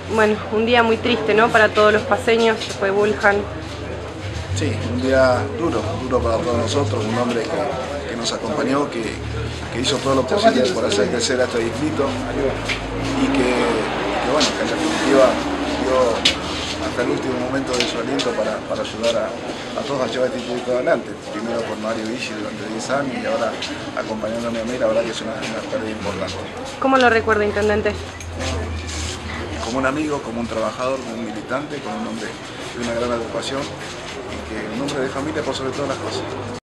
Bueno, un día muy triste, ¿no? Para todos los paseños, se fue Buljan. Sí, un día duro para todos nosotros, un hombre que nos acompañó, que hizo todo lo posible por hacer crecer a este distrito y bueno, que en definitiva dio hasta el último momento de su aliento para ayudar a todos a llevar este distrito adelante. Primero por Mario Vichy durante 10 años y ahora acompañándome a mí, la verdad que es una pérdida importante. ¿Cómo lo recuerda, intendente? Como un amigo, como un trabajador, como un militante, como un hombre de una gran educación y que un hombre de familia por sobre todas las cosas.